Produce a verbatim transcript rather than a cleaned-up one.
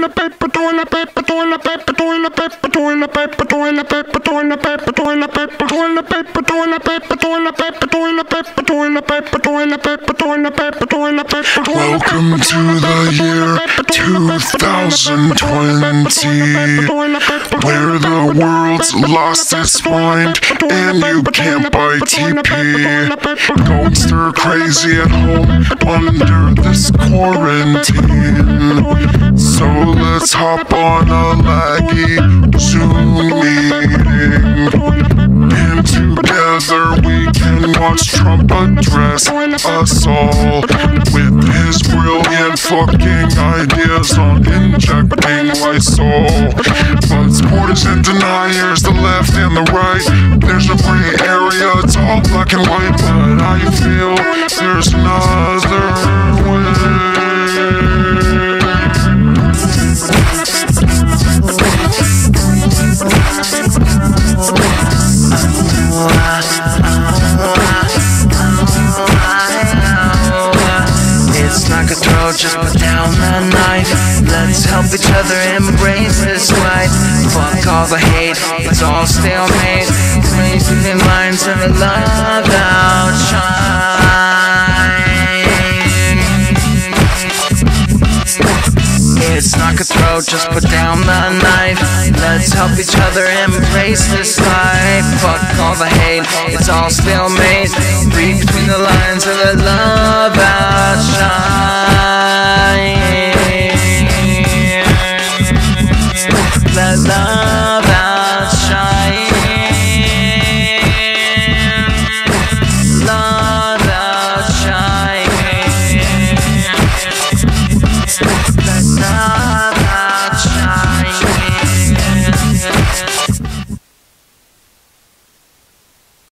toilet paper, toilet paper, toilet paper, toilet paper, toilet paper, toilet paper, toilet paper, toilet paper, toilet paper, toilet paper, toilet paper, toilet paper, toilet paper, toilet paper, toilet paper, toilet paper. Welcome to the year two thousand twenty, where the world's lost its mind and you can't buy T P. Don't stir crazy at home under this quarantine. So let's hop on a laggy Zoom meeting, and together we can watch Trump address us all with his brilliant fucking ideas on injecting Lysol. But supporters and deniers, the left and the right, there's a gray area, it's all black and white. But I feel there's another way. It's not a throw, just put down the knife. Let's help each other embrace this life. Fuck all the hate, it's all stalemate. Raising lines of love outshine. It's not a throw, just put down the knife. Let's help each other embrace this life. Fuck all the hate, it's all stalemate. Read between the lines of the love outshine.